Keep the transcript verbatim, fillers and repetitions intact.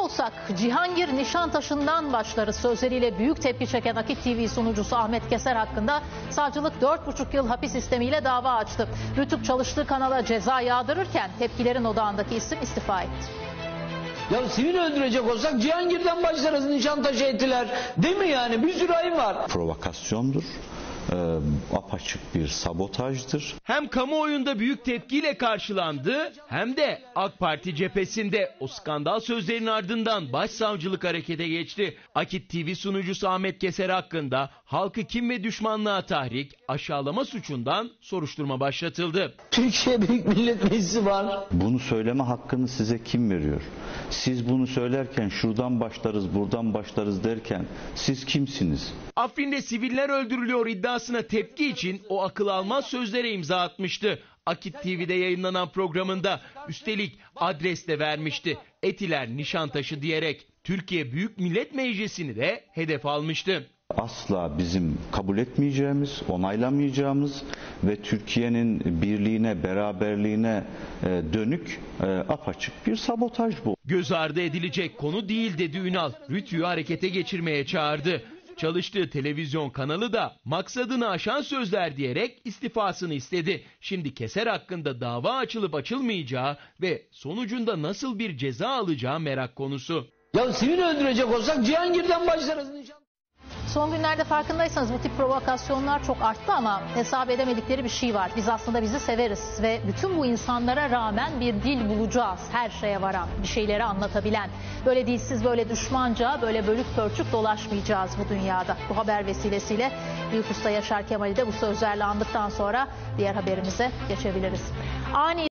olsak Cihangir Nişantaşı'ndan başlarız sözleriyle büyük tepki çeken Akit T V sunucusu Ahmet Keser hakkında savcılık dört buçuk yıl hapis istemiyle dava açtı. Rütük çalıştığı kanala ceza yağdırırken tepkilerin odağındaki isim istifa etti. Ya sivil öldürecek olsak Cihangir'den başlarız, Nişantaşı ettiler. Değil mi yani? Bir sürü ayım var. Provokasyondur. E, apaçık bir sabotajdır. Hem kamuoyunda büyük tepkiyle karşılandı hem de AK Parti cephesinde o skandal sözlerin ardından başsavcılık harekete geçti. Akit T V sunucusu Ahmet Keser hakkında halkı kin ve düşmanlığa tahrik, aşağılama suçundan soruşturma başlatıldı. Türkiye Büyük Millet Meclisi var. Bunu söyleme hakkını size kim veriyor? Siz bunu söylerken şuradan başlarız, buradan başlarız derken siz kimsiniz? Afrin'de siviller öldürülüyor iddiasına tepki için o akıl almaz sözlere imza atmıştı. Akit T V'de yayınlanan programında üstelik adres de vermişti. Etiler Nişantaşı diyerek Türkiye Büyük Millet Meclisi'ni de hedef almıştı. Asla bizim kabul etmeyeceğimiz, onaylamayacağımız ve Türkiye'nin birliğine, beraberliğine dönük apaçık bir sabotaj bu. Göz ardı edilecek konu değil dedi Ünal. Rütü'yü harekete geçirmeye çağırdı. Çalıştığı televizyon kanalı da maksadını aşan sözler diyerek istifasını istedi. Şimdi Keser hakkında dava açılıp açılmayacağı ve sonucunda nasıl bir ceza alacağı merak konusu. Ya sivil öldürecek olsak Cihangir'den başlarız. Nişan... Son günlerde farkındaysanız bu tip provokasyonlar çok arttı ama hesap edemedikleri bir şey var. Biz aslında bizi severiz ve bütün bu insanlara rağmen bir dil bulacağız. Her şeye varan, bir şeyleri anlatabilen. Böyle dilsiz, böyle düşmanca, böyle bölük pörçük dolaşmayacağız bu dünyada. Bu haber vesilesiyle Büyük Usta Yaşar Kemal'i de bu sözlerle andıktan sonra diğer haberimize geçebiliriz. Ani